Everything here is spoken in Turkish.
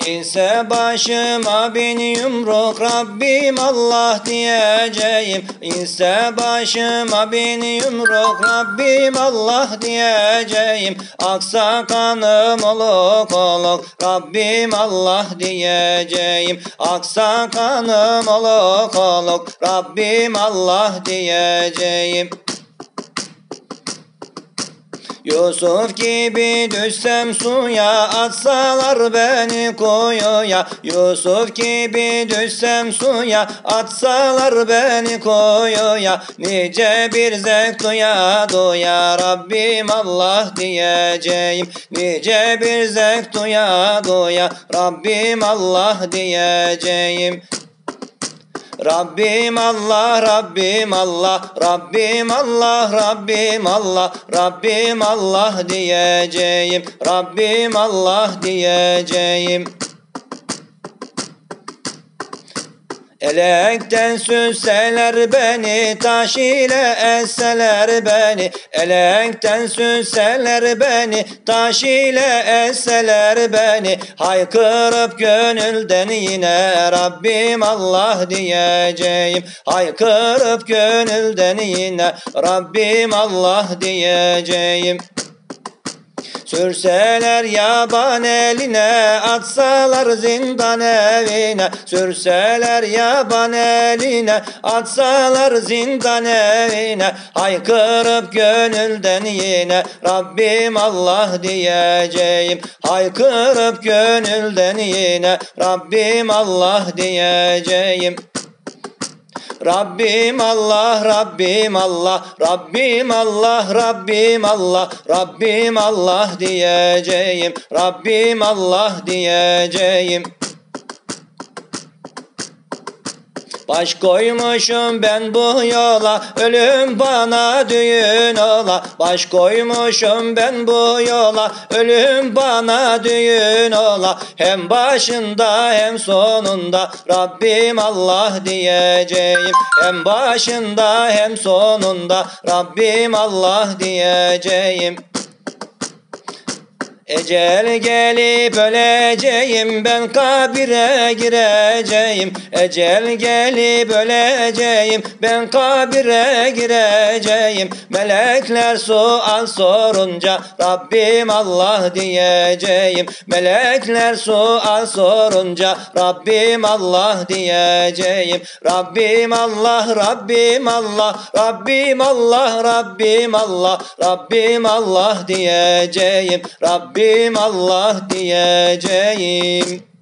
İnse başıma bin yumruk Rabbim Allah diyeceğim. İnse başıma bin yumruk Rabbim Allah diyeceğim. Aksa kanım oluk oluk Rabbim Allah diyeceğim. Aksa kanım oluk oluk Rabbim Allah diyeceğim. Yusuf gibi düşsem suya, atsalar beni kuyuya. Yusuf gibi düşsem suya, atsalar beni kuyuya. Nice bir zevk duya duya Rabbim Allah diyeceğim. Nice bir zevk duya duya Rabbim Allah diyeceğim. Rabbim Allah, Rabbim Allah, Rabbim Allah, Rabbim Allah, Rabbim Allah diyeceğim. Rabbim Allah diyeceğim. Elekten süsseler beni, taş ile esseler beni. Elekten süsseler beni, taş ile esseler beni. Haykırıp gönülden yine Rabbim Allah diyeceğim. Haykırıp gönülden yine Rabbim Allah diyeceğim. Sürseler yaban eline, atsalar zindan evine. Sürseler yaban eline, atsalar zindan evine. Haykırıp gönülden yine Rabbim Allah diyeceğim. Haykırıp gönülden yine Rabbim Allah diyeceğim. Rabbim Allah, Rabbim Allah, Rabbim Allah, Rabbim Allah, Rabbim Allah diyeceğim. Rabbim Allah diyeceğim. Baş koymuşum ben bu yola, ölüm bana düğün ola. Baş koymuşum ben bu yola, ölüm bana düğün ola. Hem başında hem sonunda Rabbim Allah diyeceğim. Hem başında hem sonunda Rabbim Allah diyeceğim. Ecel gelip öleceğim, ben kabire gireceğim. Ecel gelip öleceğim, ben kabire gireceğim. Melekler sual sorunca Rabbim Allah diyeceğim. Melekler sual sorunca Rabbim Allah diyeceğim. Rabbim Allah, Rabbim Allah, Rabbim Allah, Rabbim Allah, Rabbim Allah diyeceğim. Rabbim Allah diyeceğim.